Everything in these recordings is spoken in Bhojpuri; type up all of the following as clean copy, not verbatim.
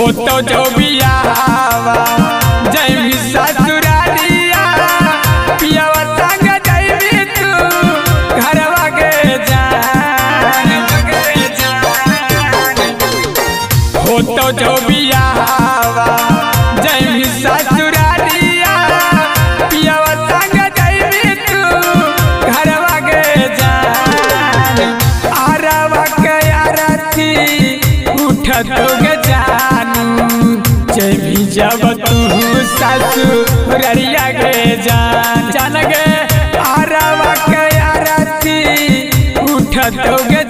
तो जो बियावा जय भी ससुरालिया पियावा संग जइबी तू घरवा के जान हो तो जो बियावा जय भी ससुरालिया पियावा संग जइबी तू घरवा के जान आरवा के आरती उठत के जब तू ससुररिया के जान गे आरवा के आरती उठत के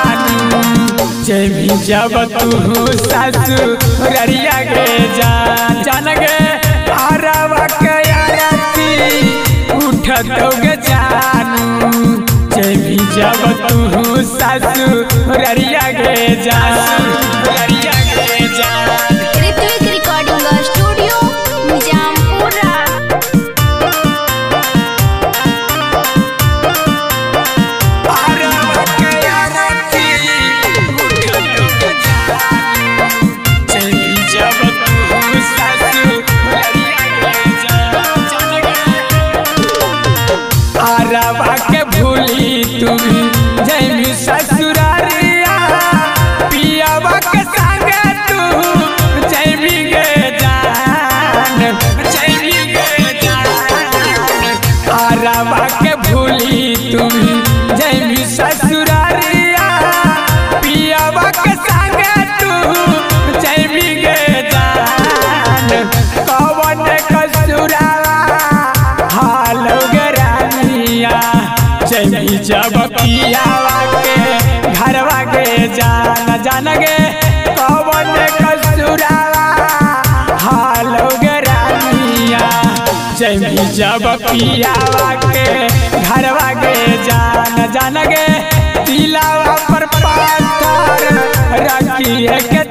जब तू ससुररिया के जान गे आरवा के आरती उठत के जब तू ससुररिया के जान आरवा के भूली तुम जइबी ससुरारिया पियावा के संग तू जइबी गे जान आरवा के भूली तुम जइबी ससुरारिया पियावा के संग तू जइबी गे जान कवन कसुरावा जब पियावा के घरवा के जान गे कवन कसुरावा हालो गे रानिया जब पियावा के घरवा के जान गे दिलावा पर पत्थर रखिए के